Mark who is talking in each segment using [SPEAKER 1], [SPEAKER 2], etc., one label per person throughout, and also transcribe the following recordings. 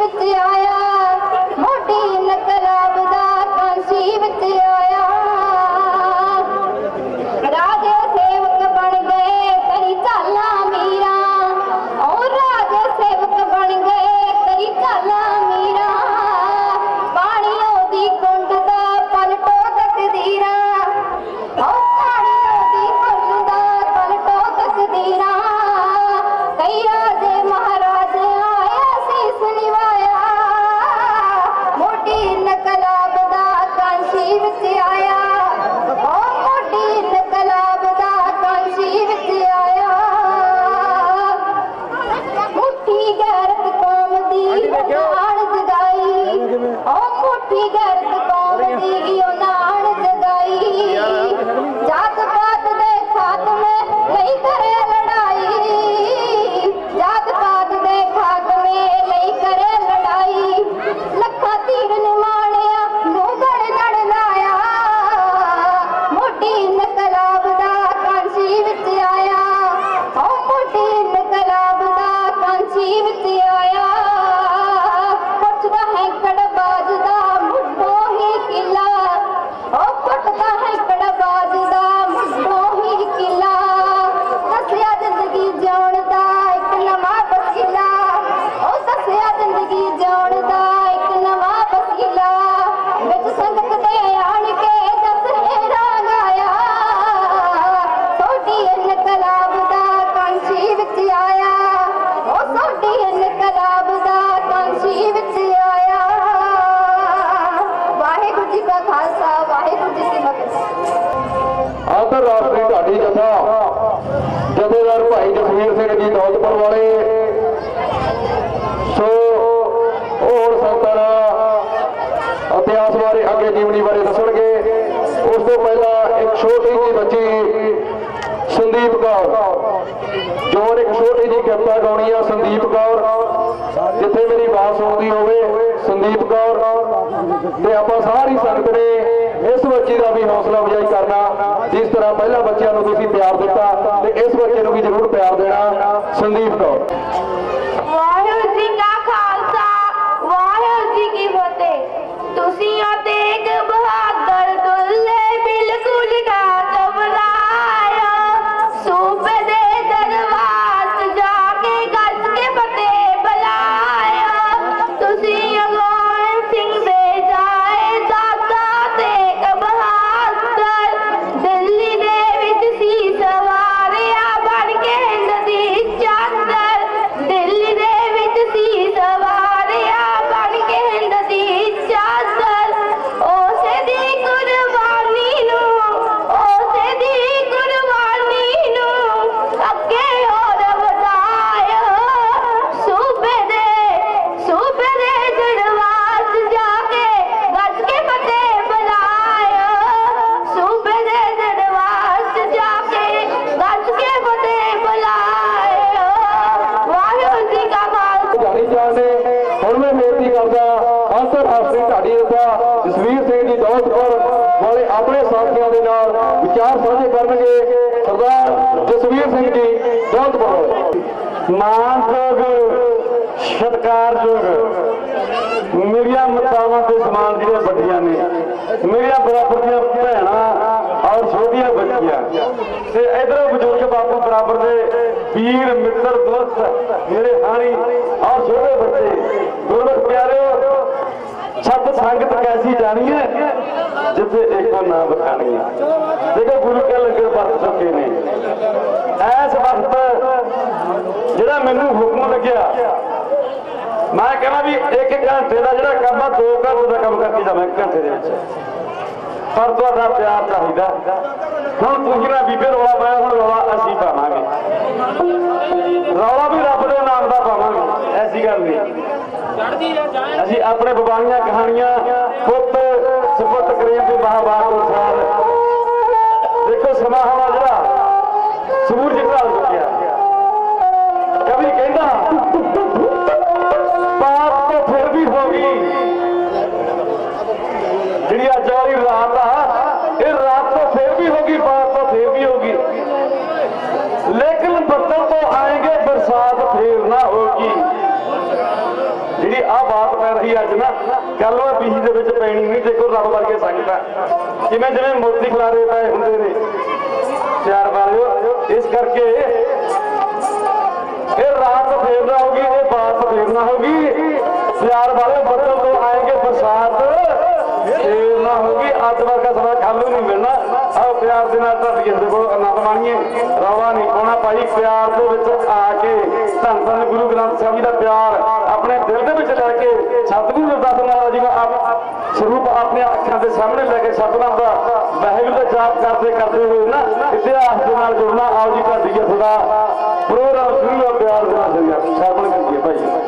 [SPEAKER 1] विच आया मोटी नकलाब दा कांसी विच आया राजे सेवक बन गए कई चाला मीरा और राजे सेवक बन गए कई चाला मीरा पानियों दी कुंड दा पलटो तकदीरा और पानियों दी कुंड दा पलटो तकदीरा कई राजे महाराज आया शीस निवाया मोटी नकलाब दा कांसी विच आया मोटी नकलाब दा कांसी विच आया मुट्ठी गैरत कौम दी नाल जगाई मुट्ठी गैरत कौम दी नाल जगाई जात पात दे खात्मे लई करे लड़ाई जात पात दे खात्मे लई करे लड़ाई लखा तीर निमाणिया नूं गड़ गड़ लाया मोटी नकलाब दा कांसी विच आया मोटी नकलाब दा कांसी विच आया पुछदा है कड़बाज दा मुड्ढो ही किला पुछदा है कड़बाज दा मुड्ढो ही किला दसिया जिंदगी जिउण दा इक नवां वसीला दसिया जिंदगी जिउण दा इक नवां वसीला विच संगत दे आण के दस हेरा गाया सोडी नकलाब दा कांसी विच आया सोडी नकलाब दा कांसी विच आया वाहिगुरू जी का खालसा वाहिगुरू जी की फतेह।
[SPEAKER 2] अंतरराष्ट्रीय ढाडी जथा जथेदार भाई जसवीर सिंह जी दौलतपुर वाले सो होर संतां इतिहास बारे अगे जीवनी बारे दसणगे। उस तो पहला एक छोटी जी बच्ची संदीप कौर जो एक छोटी जी कविता गाउणी आ संदीप कौर जिथे मेरी बात सुनती होवे संदीप कौर ते आपां सारी संगत ने इस बच्ची का भी हौसला अफजाई करना जिस तरह पहला बच्चों को तुसीं प्यार दिता ते इस बच्चे को भी जरूर प्यार देना। संदीप कौर।
[SPEAKER 1] वाहिगुरू जी का खालसा वाहिगुरू जी की फतेह। तुसीं आ तेग बहादुर दुल्ले बिल्कुल ना घबराया सूबे दे दरबार च जाके गज के फतेह बुलाया तुसीं अगोन सिंह दे जाए दादा तेग बहादुर दिल्ली दे विच सी सवारिया बन के हिंद दी चादर दिल्ली दे विच सी सवारिया बन के हिंद दी चादर उसे दी कुर्बानी नूं अगे और वधाया सूबे दे दरबार च जाके गज के फतेह बुलाया सूबे दे दरबार च जाके गज के फतेह बुलाया। वाहिगुरू जी का खालसा।
[SPEAKER 2] ढाडी जाने हुण मैं बेनती करदा अंतरराष्ट्रीय ढाडी जथा जसवीर सिंह जी दौलतपुर वाले अपने साथियों के नाल विचार साझे करनगे। सरदार जसवीर सिंह जी दौलतपुर वाले। मानयोग सत्कारयोग मेरिया मातावां ते समान जिहड़े बड्डियां ने मेरिया बराबर दियां भैणां और छोटियां बच्चियां ते इधर बुजुर्ग बापू बराबर दे वीर मित्र दोस्त मेरे हानी और छोटे बच्चे गुरमुख प्यारे छत संगत कैसी जानी है जिथे एको ना बखानी है। देखो गुरु के लंगर बरत चुके ने इस वक्त जिहड़ा मैनूं हुक्म लग्या मैं कहना भी एक घंटे का जिहड़ा काम आ 2 घंटे का काम करके जावां घंटे दे विच पर तुहाडा प्यार चाहिदा। हुण तुसीं ना बीबे रौला पाया हुण रौला असीं पावांगे रौला भी रब दे नाम दा पावांगे ऐसी गल नहीं। असीं अपने बबाणियां कहानियां पुत सपुत करीम ते महाभारत अनुसार देखो समा हवा जिहड़ा सूरज ढल चुकिया कभी कहंदा बात तो फिर भी होगी जिहड़ी अज वाली रात आ ये रात तो फिर भी होगी बात तो फिर भी होगी लेकिन बदल तो आएंगे बरसात फिर ना होगी। जी अब
[SPEAKER 3] बात पै रही अज ना कल मैं बीही दे विच पैनी नहीं देखो रब वर्गे संगत जिवें जिवें मोती खलारे पए हुंदे ने प्यार वालिओ इस करके ये रात फेर ना होगी ये बात फेर ना होगी प्यार वाले बदल तो आएंगे बरसात फेर ना होगी अज वर्गा समा खालू नहीं मिलना आओ प्यार के नाल धरती को आनंद माणीए रौला नहीं पाना भाई प्यार के विच आके धन धन गुरु ग्रंथ साहिब जी का प्यार अपने दिल के विच लैके सतगुरु रविदास महाराज जी का स्वरूप अपने अखां के सामने लैके सतनाम का वाहिगुरू का जाप करते करते हुए ना इतिहास के नाल जुड़ना आओ जी धरती सदा प्रोग्राम शुरू हो प्यार के नाल श्रवण करिए भाई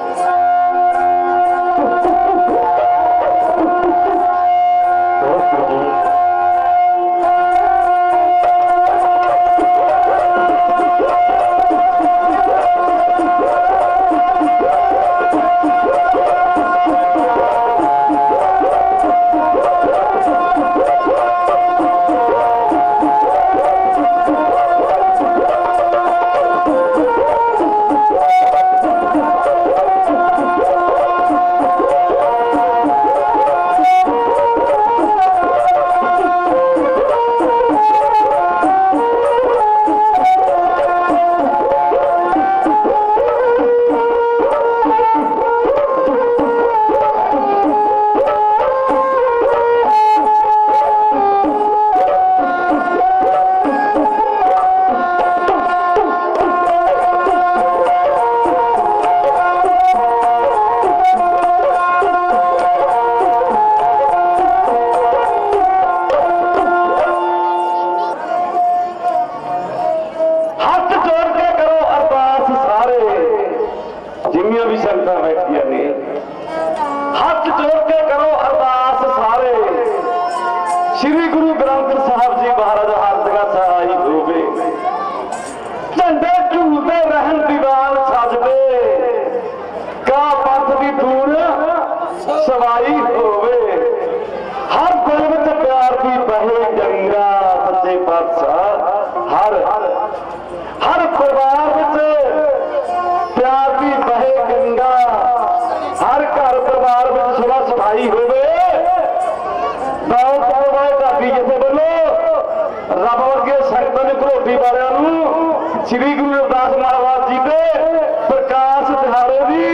[SPEAKER 3] श्री गुरु रविदास महाराज जी के प्रकाश दिहाड़े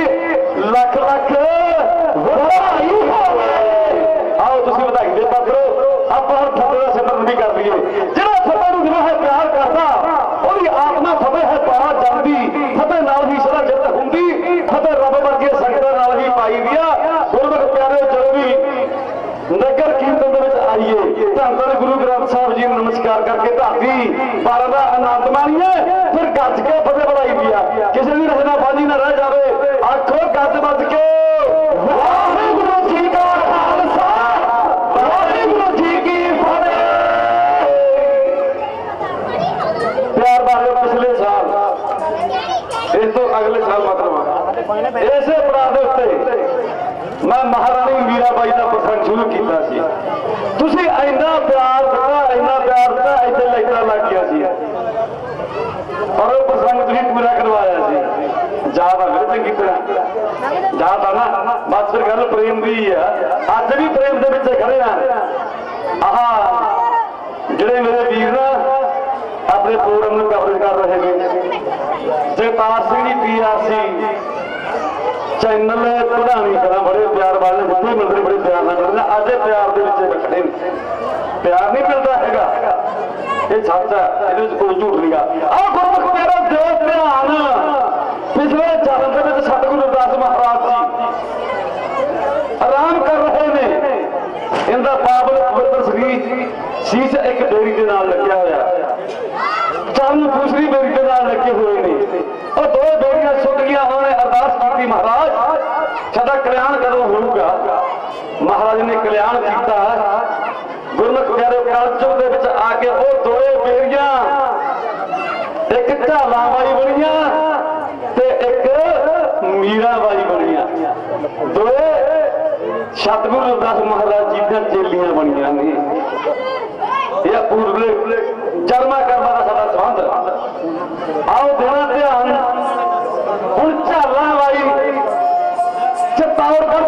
[SPEAKER 3] की लख लख बधाई आओ तुम बधाई दे पात्रो आप फतेह का सिमरन भी कर लिए जो फतेह को जिन्हें है प्यार करता वही आत्मा फतेह है पा जाती फतेह नाल ही सदा जित होंगी फतेह रब वर्गे संगत नाल ही पाई दिया गुरमुख प्यारे जो भी नगर कीर्तन आइए धन धन गुरु ग्रंथ साहब जी नमस्कार करके धरती बारा का आनंद माणीए फिर गज के फतेह बढ़ाई दिया किसी भी रहना बाजी ना रह जाए आखो गज बज के वाहिगुरू जी का खालसा वाहिगुरू जी की फतेह। प्यार वाले पिछले साल इस तो अगले साल मतलब इसे पड़ाव के उत्ते मैं महारानी मीराबाई का प्रसंग शुरू किया तुसी इन्ना प्यार दिता इतने लाइटा लग गया और वो प्रसंग तुम पूरा करवाया याद आ मेरे चंगी तरह याद आ ना बस फिर गल प्रेम की है अज भी प्रेम के पिछे खड़े हैं आह ਜਿਹੜੇ मेरे वीर ना अपने प्रोग्राम में कवरेज कर रहे हैं जगतार सिंह जी PRC चैनल प्रधानी करा बड़े प्यार वाले जितने मिलते बड़े प्यार ना मिलते अज प्यार के खड़े प्यार नहीं मिलता है ये सच है ये कोई झूठ नहीं गा आओ गुरमुख प्यारा दिओ ध्यान पिछले चरण के सतगुरु रविदास महाराज जी आराम कर रहे ने इनका पावन पवित्र शीश एक बेरी के नाल लग्या होया चरण दूसरी बेरी के नाल लगे हुए ने और दो बेरियां सुक गई उन्होंने अरदास की महाराज साडा कल्याण कदों होगा महाराज ने कल्याण किया गुरमुख प्यारे कलयुग दे विच आके वो दोए बेरियां एक झालाबाई बनिया ते एक मीराबाई बनिया दोए सतगुरु रविदास महाराज जी दी चेलियां बनिया ने यह पूर्वले जन्मा कर्मा का साडा संबंध आओ देना ध्यान हुण झालाबाई चतौड़गढ़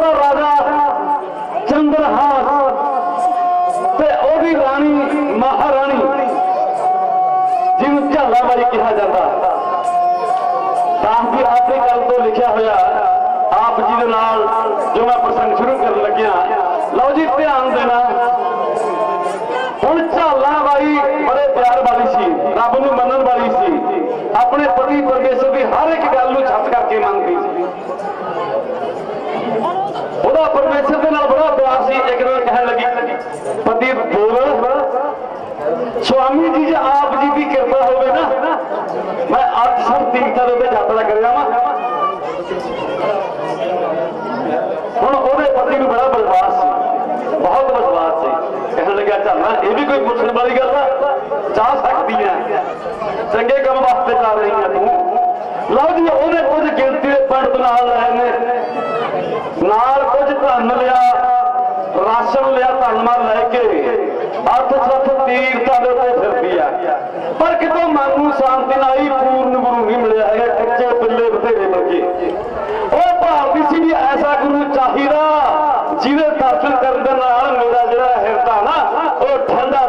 [SPEAKER 3] कहा जाता दास जी आपकी गल तो लिखा होया आप जी दे नाल जो मैं प्रसंग शुरू कर लग्या लो जी ध्यान देना हुण झाला बाई बड़े प्यार वाली सी रब नूं मनण वाली सी अपने पति परमेश्वर की हर एक गल नूं छत करके मनदी सी ਉਹਦਾ परमेश्वर के नाल बड़ा प्यार सी एक दिन कहन लगी पति बोल स्वामी जी जे आप जी की कृपा होवे ना मैं 800 तीर्थां दे यात्रा कर जावां हुण ਉਹਦੇ पति ਨੂੰ बड़ा विश्वास सी बहुत विश्वास सी कहन लगा चलना ये भी कोई पुछण वाली गल जा सकती है चंगे काम वास्ते जा रही है तू लो जी ਉਹਨੇ कुछ गिनती ਦੇ पंडित नाल लए ने नाल कुछ धन लिया राशन लिया धन माल लैके 8-7 तीर्थां दे उत्ते फिरदी आ पर कितों मन नूं शांति ना आई पूर्ण गुरु नहीं मिलिया है कच्चे पिल्ले बथेरे वर्गे ਉਹ ਭਾਲਦੀ ਸੀ ਵੀ ऐसा गुरु चाहिदा ਜਿਹਦੇ दर्शन करन दे नाल मेरा जिहड़ा हिरदा ना ਉਹ ठंडा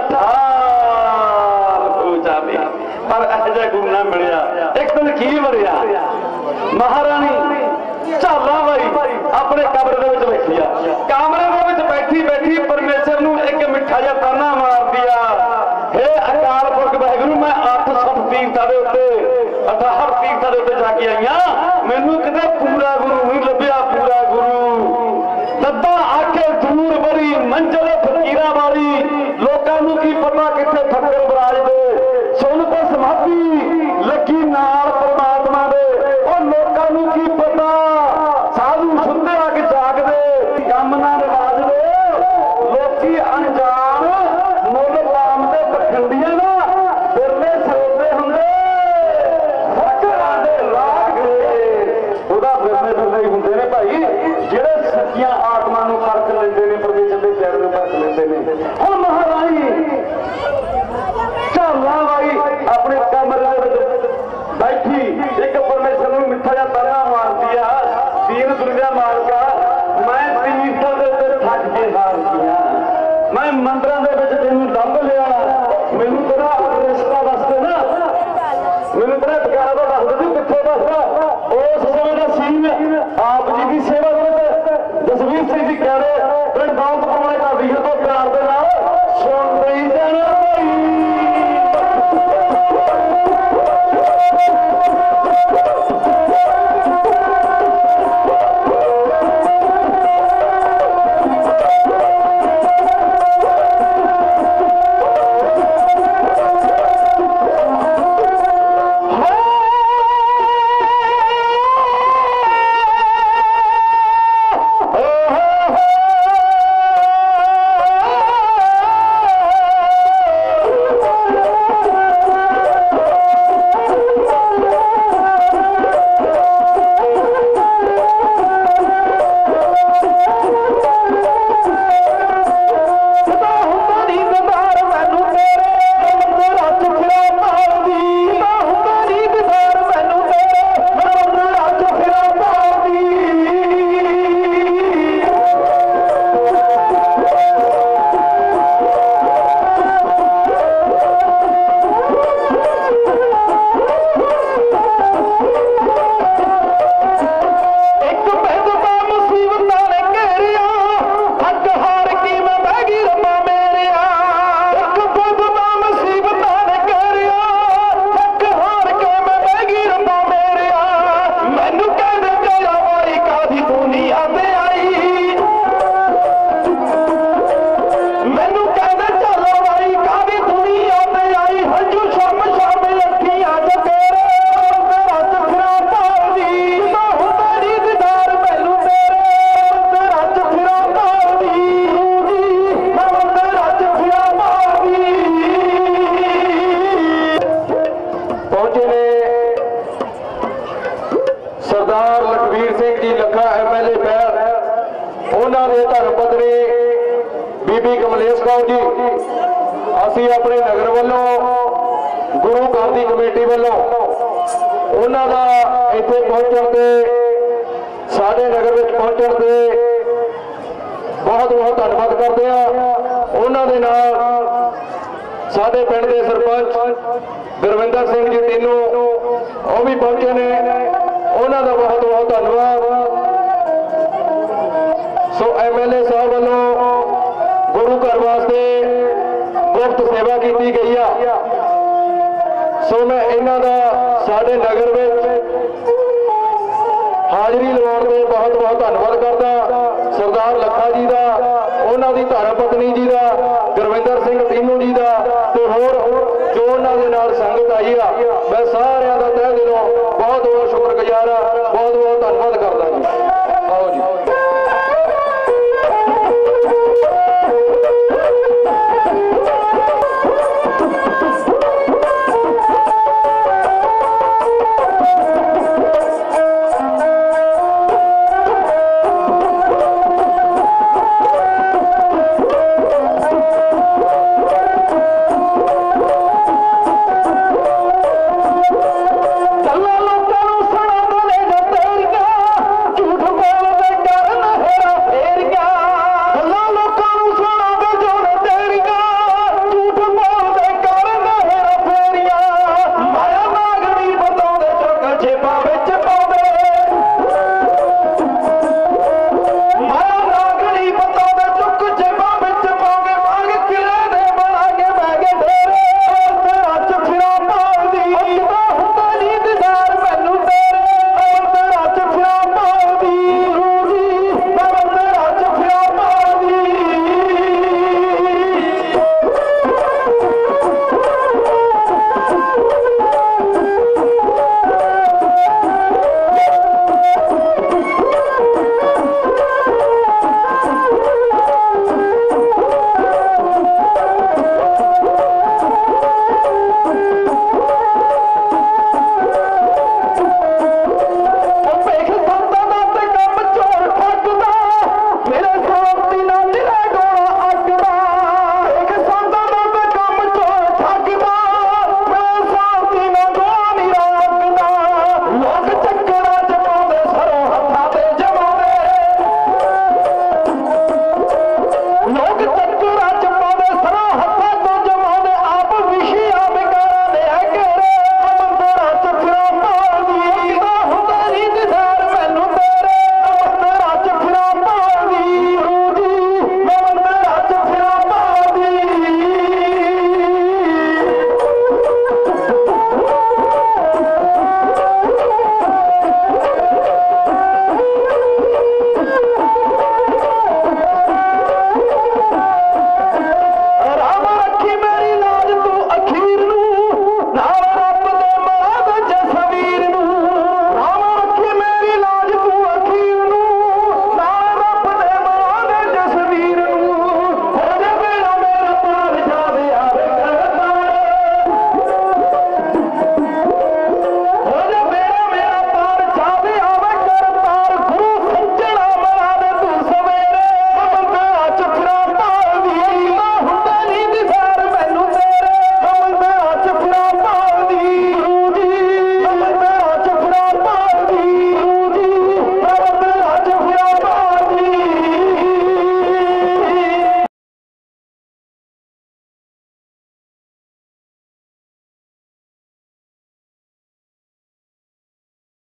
[SPEAKER 3] ठार हो जावे पर ਇਹੋ ਜਿਹਾ गुरु ना मिलिया एक दिन की मरिया महारानी झाला बाई अपने कमरे दे विच बैठी आ कमरे दे विच बैठी बैठी परमेश्वर नूं एक मिठा जिहा ताना मारदी आ हे अकाल पुरख वाहिगुरू मैं 800 तीर्थां दे उत्ते 68 तीर्थां दे उत्ते जाके आई हां मैनूं किते पूरा गुरु नहीं लभ्या पूरा गुरु दद्दा आके दूर बड़ी मंजिल फकीरां वाली लोकां नूं की पता किथे ठक्कर बराज दे सुन ते समाधी लगी नाल परमात्मा दे ओ लोकां नूं की पता साधु सुनते आके जागदे कम ना रिवाज दे लोकी अनजान मुल पाम दे पखंडियां ना बिरले सरोते हुंदे फकरां दे लाग ਉਹਦਾ ਬਿਰਲੇ ਬਿਰਲੇ ਹੀ ਹੁੰਦੇ ਨੇ ਭਾਈ ਜਿਹੜੇ ਸੱਚੀਆਂ ਆਤਮਾ ਨੂੰ ਪਰਖ ਲੈਂਦੇ ਨੇ ਪਰਮੇਸ਼ਰ ਦੇ ਪਿਆਰ ਨੂੰ ਪਰਖ ਲੈਂਦੇ ਨੇ ਹੁਣ ਮਹਾਰਾਣੀ ਝਾਲਾ ਬਾਈ ਆਪਣੇ ਕਮਰੇ ਦੇ ਵਿੱਚ बैठी एक परमेश्वर नूं मिठा जिहा ताना मारदी आ दीन दुनिया मालका मैं तीर्थां दे उत्ते थक के हार गया मैं मंदिरां दे विच तैनूं लंघ लिया मैनूं तेरा रिश्ता वास्ते ना मैनूं तेरा ठिकाना तो दस दे कित्थे दसदा उस समय दा सीन आप जी की सेवा दे जसवीर सिंह जी कह रहे पिंड दौलत पवाने का वीर तो प्यार दे नाल सुन रही जाना ਅਸੀਂ ਆਪਣੇ ਨਗਰ ਵੱਲੋਂ ਗੁਰੂ ਘਰ ਦੀ ਕਮੇਟੀ ਵੱਲੋਂ ਉਹਨਾਂ ਦਾ ਇੱਥੇ ਪਹੁੰਚਣ ਤੇ ਸਾਡੇ ਨਗਰ ਵਿੱਚ ਪਹੁੰਚਣ ਤੇ ਬਹੁਤ ਬਹੁਤ ਧੰਨਵਾਦ ਕਰਦੇ ਆ। ਉਹਨਾਂ ਦੇ ਨਾਲ ਸਾਡੇ ਪਿੰਡ ਦੇ ਸਰਪੰਚ
[SPEAKER 2] ਗੁਰਵਿੰਦਰ ਸਿੰਘ ਜੀ तीनों वो भी पहुंचे ने, उन्हों का बहुत बहुत धन्यवाद।